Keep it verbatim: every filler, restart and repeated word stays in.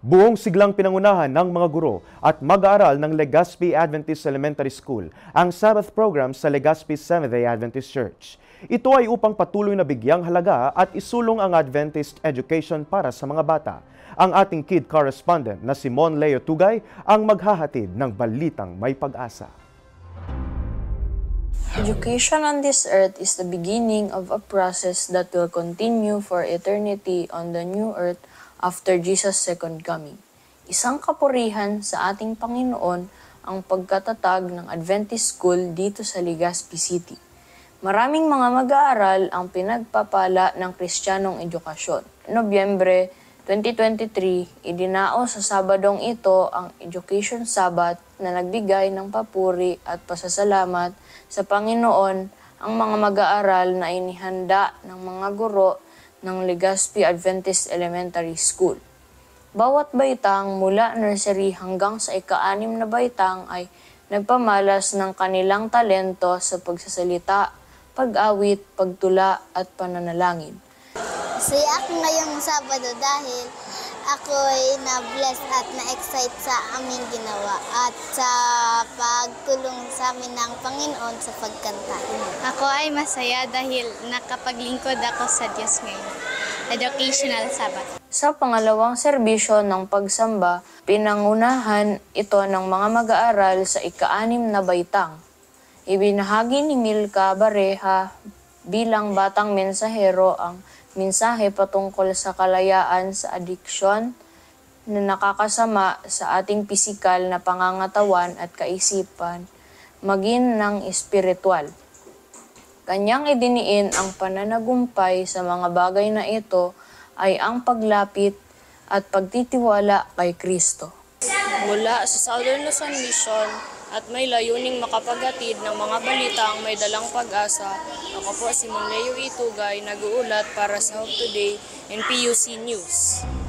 Buong siglang pinangunahan ng mga guro at mag-aaral ng Legazpi Adventist Elementary School ang Sabbath program sa Legazpi Seventh-day Adventist Church. Ito ay upang patuloy na bigyang halaga at isulong ang Adventist education para sa mga bata. Ang ating kid correspondent na si Mon Leo Tugay ang maghahatid ng balitang may pag-asa. Education on this earth is the beginning of a process that will continue for eternity on the new earth after Jesus' second coming. Isang kapurihan sa ating Panginoon ang pagkatatag ng Adventist School dito sa Legazpi City. Maraming mga mag-aaral ang pinagpapala ng Kristiyanong edukasyon. Nobyembre twenty twenty-three, idinao sa Sabadong ito ang Education Sabbath na nagbigay ng papuri at pasasalamat sa Panginoon ang mga mag-aaral na inihanda ng mga guro ng Legazpi Adventist Elementary School. Bawat baitang mula nursery hanggang sa ika-anim na baitang ay nagpamalas ng kanilang talento sa pagsasalita, pag-awit, pagtula at pananalangin. Masaya ako ngayong Sabado dahil ako'y na-bless at na-excite sa aming ginawa at sa pagtulong sa amin ng Panginoon sa pagkanta. Ako ay masaya dahil nakapaglingkod ako sa Diyos ngayon. Educational Sabbath. Sa pangalawang serbisyo ng pagsamba, pinangunahan ito ng mga mag-aaral sa ika-anim na baitang. Ibinahagi ni Milka Bareha bilang batang mensahero ang mensahe patungkol sa kalayaan sa adiksyon na nakakasama sa ating pisikal na pangangatawan at kaisipan, maging ng espiritual. Kanyang idiniin ang pananagumpay sa mga bagay na ito ay ang paglapit at pagtitiwala kay Kristo. Mula sa Southern Luzon Mission at may layuning makapaghatid ng mga balitang may dalang pag-asa, ako po si Mon Leo Tugay, nag-uulat para sa Hope Today and P U C News.